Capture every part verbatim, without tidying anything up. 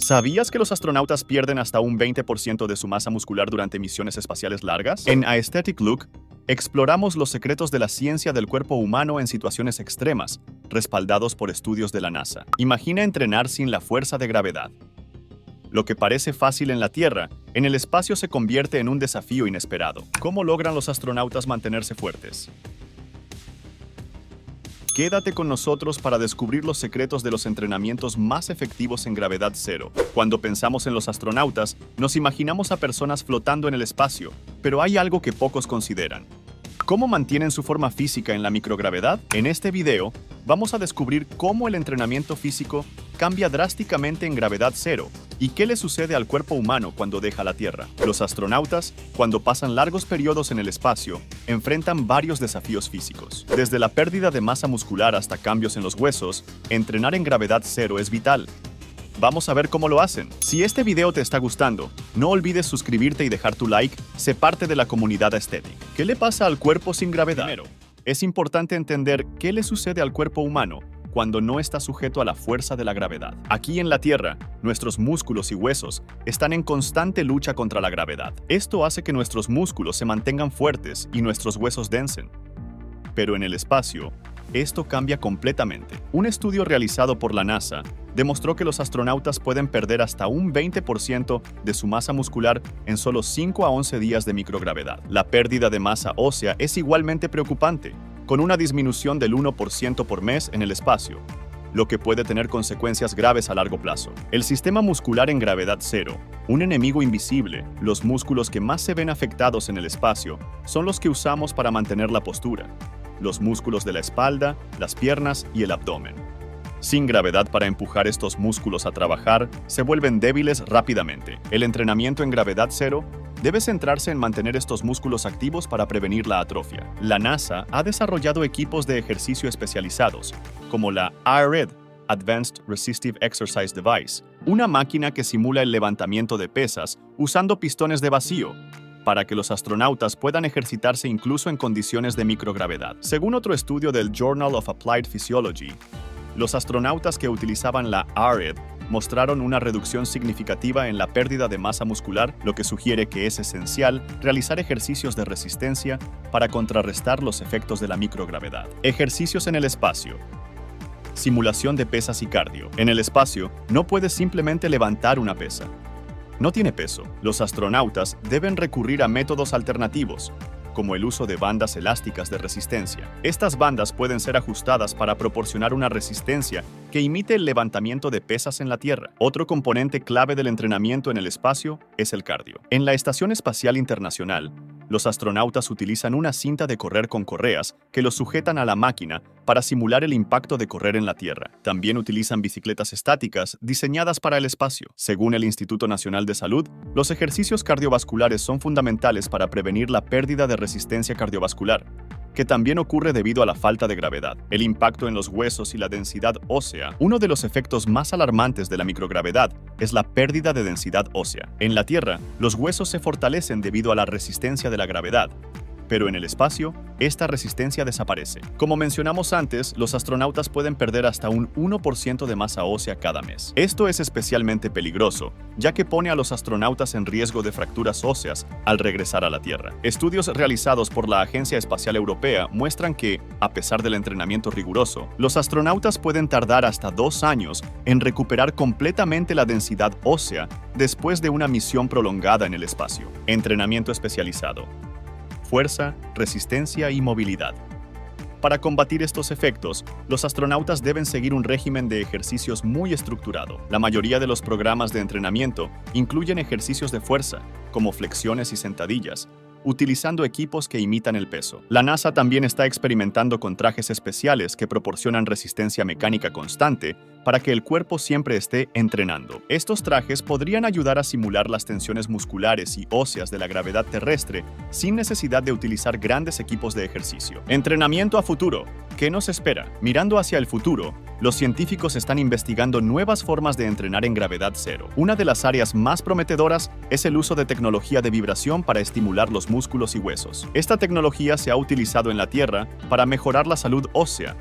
¿Sabías que los astronautas pierden hasta un veinte por ciento de su masa muscular durante misiones espaciales largas? En Aesthetic Look, exploramos los secretos de la ciencia del cuerpo humano en situaciones extremas, respaldados por estudios de la NASA. Imagina entrenar sin la fuerza de gravedad. Lo que parece fácil en la Tierra, en el espacio se convierte en un desafío inesperado. ¿Cómo logran los astronautas mantenerse fuertes? Quédate con nosotros para descubrir los secretos de los entrenamientos más efectivos en gravedad cero. Cuando pensamos en los astronautas, nos imaginamos a personas flotando en el espacio, pero hay algo que pocos consideran. ¿Cómo mantienen su forma física en la microgravedad? En este video, vamos a descubrir cómo el entrenamiento físico cambia drásticamente en gravedad cero y qué le sucede al cuerpo humano cuando deja la Tierra. Los astronautas, cuando pasan largos periodos en el espacio, enfrentan varios desafíos físicos. Desde la pérdida de masa muscular hasta cambios en los huesos, entrenar en gravedad cero es vital. Vamos a ver cómo lo hacen. Si este video te está gustando, no olvides suscribirte y dejar tu like, sé parte de la comunidad Aesthetic. ¿Qué le pasa al cuerpo sin gravedad? Primero, es importante entender qué le sucede al cuerpo humano cuando no está sujeto a la fuerza de la gravedad. Aquí en la Tierra, nuestros músculos y huesos están en constante lucha contra la gravedad. Esto hace que nuestros músculos se mantengan fuertes y nuestros huesos densen. Pero en el espacio, esto cambia completamente. Un estudio realizado por la NASA demostró que los astronautas pueden perder hasta un veinte por ciento de su masa muscular en solo cinco a once días de microgravedad. La pérdida de masa ósea es igualmente preocupante, con una disminución del uno por ciento por mes en el espacio, lo que puede tener consecuencias graves a largo plazo. El sistema muscular en gravedad cero, un enemigo invisible, los músculos que más se ven afectados en el espacio, son los que usamos para mantener la postura, los músculos de la espalda, las piernas y el abdomen. Sin gravedad para empujar estos músculos a trabajar, se vuelven débiles rápidamente. El entrenamiento en gravedad cero debe centrarse en mantener estos músculos activos para prevenir la atrofia. La NASA ha desarrollado equipos de ejercicio especializados, como la A R E D, Advanced Resistive Exercise Device, una máquina que simula el levantamiento de pesas usando pistones de vacío, para que los astronautas puedan ejercitarse incluso en condiciones de microgravedad. Según otro estudio del Journal of Applied Physiology, los astronautas que utilizaban la A R E D mostraron una reducción significativa en la pérdida de masa muscular, lo que sugiere que es esencial realizar ejercicios de resistencia para contrarrestar los efectos de la microgravedad. Ejercicios en el espacio. Simulación de pesas y cardio. En el espacio, no puedes simplemente levantar una pesa. No tiene peso. Los astronautas deben recurrir a métodos alternativos, como el uso de bandas elásticas de resistencia. Estas bandas pueden ser ajustadas para proporcionar una resistencia que imite el levantamiento de pesas en la Tierra. Otro componente clave del entrenamiento en el espacio es el cardio. En la Estación Espacial Internacional, los astronautas utilizan una cinta de correr con correas que los sujetan a la máquina para simular el impacto de correr en la Tierra. También utilizan bicicletas estáticas diseñadas para el espacio. Según el Instituto Nacional de Salud, los ejercicios cardiovasculares son fundamentales para prevenir la pérdida de resistencia cardiovascular, que también ocurre debido a la falta de gravedad. El impacto en los huesos y la densidad ósea. Uno de los efectos más alarmantes de la microgravedad es la pérdida de densidad ósea. En la Tierra, los huesos se fortalecen debido a la resistencia de la gravedad, pero en el espacio, esta resistencia desaparece. Como mencionamos antes, los astronautas pueden perder hasta un uno por ciento de masa ósea cada mes. Esto es especialmente peligroso, ya que pone a los astronautas en riesgo de fracturas óseas al regresar a la Tierra. Estudios realizados por la Agencia Espacial Europea muestran que, a pesar del entrenamiento riguroso, los astronautas pueden tardar hasta dos años en recuperar completamente la densidad ósea después de una misión prolongada en el espacio. Entrenamiento especializado. Fuerza, resistencia y movilidad. Para combatir estos efectos, los astronautas deben seguir un régimen de ejercicios muy estructurado. La mayoría de los programas de entrenamiento incluyen ejercicios de fuerza, como flexiones y sentadillas, utilizando equipos que imitan el peso. La NASA también está experimentando con trajes especiales que proporcionan resistencia mecánica constante para que el cuerpo siempre esté entrenando. Estos trajes podrían ayudar a simular las tensiones musculares y óseas de la gravedad terrestre sin necesidad de utilizar grandes equipos de ejercicio. Entrenamiento a futuro. ¿Qué nos espera? Mirando hacia el futuro, los científicos están investigando nuevas formas de entrenar en gravedad cero. Una de las áreas más prometedoras es el uso de tecnología de vibración para estimular los músculos y huesos. Esta tecnología se ha utilizado en la Tierra para mejorar la salud ósea,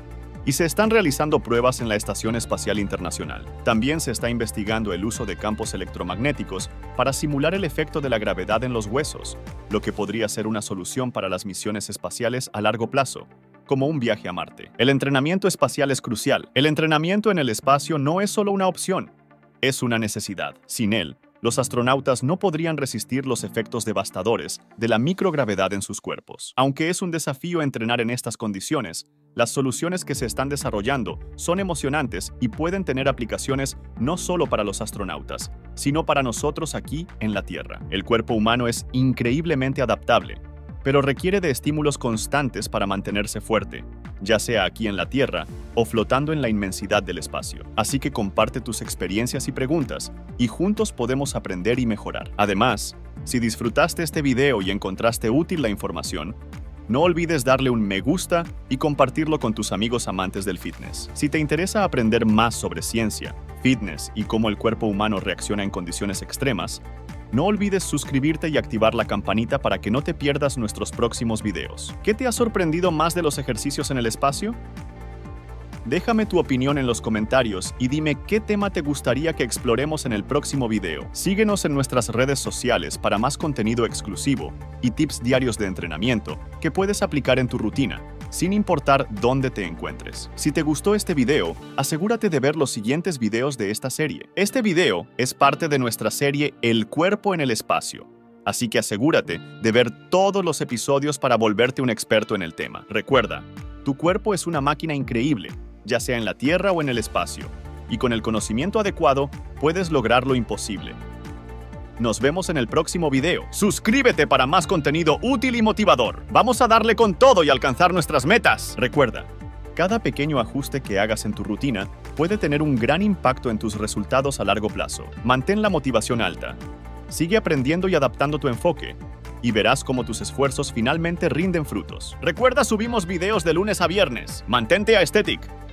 y se están realizando pruebas en la Estación Espacial Internacional. También se está investigando el uso de campos electromagnéticos para simular el efecto de la gravedad en los huesos, lo que podría ser una solución para las misiones espaciales a largo plazo, como un viaje a Marte. El entrenamiento espacial es crucial. El entrenamiento en el espacio no es solo una opción, es una necesidad. Sin él, los astronautas no podrían resistir los efectos devastadores de la microgravedad en sus cuerpos. Aunque es un desafío entrenar en estas condiciones, las soluciones que se están desarrollando son emocionantes y pueden tener aplicaciones no solo para los astronautas, sino para nosotros aquí en la Tierra. El cuerpo humano es increíblemente adaptable, pero requiere de estímulos constantes para mantenerse fuerte, ya sea aquí en la Tierra o flotando en la inmensidad del espacio. Así que comparte tus experiencias y preguntas, y juntos podemos aprender y mejorar. Además, si disfrutaste este video y encontraste útil la información, no olvides darle un me gusta y compartirlo con tus amigos amantes del fitness. Si te interesa aprender más sobre ciencia, fitness y cómo el cuerpo humano reacciona en condiciones extremas, no olvides suscribirte y activar la campanita para que no te pierdas nuestros próximos videos. ¿Qué te ha sorprendido más de los ejercicios en el espacio? Déjame tu opinión en los comentarios y dime qué tema te gustaría que exploremos en el próximo video. Síguenos en nuestras redes sociales para más contenido exclusivo y tips diarios de entrenamiento que puedes aplicar en tu rutina, sin importar dónde te encuentres. Si te gustó este video, asegúrate de ver los siguientes videos de esta serie. Este video es parte de nuestra serie El cuerpo en el espacio, así que asegúrate de ver todos los episodios para volverte un experto en el tema. Recuerda, tu cuerpo es una máquina increíble, ya sea en la Tierra o en el espacio, y con el conocimiento adecuado puedes lograr lo imposible. Nos vemos en el próximo video. Suscríbete para más contenido útil y motivador. Vamos a darle con todo y alcanzar nuestras metas. Recuerda, cada pequeño ajuste que hagas en tu rutina puede tener un gran impacto en tus resultados a largo plazo. Mantén la motivación alta. Sigue aprendiendo y adaptando tu enfoque, y verás cómo tus esfuerzos finalmente rinden frutos. Recuerda, subimos videos de lunes a viernes. Mantente aesthetic.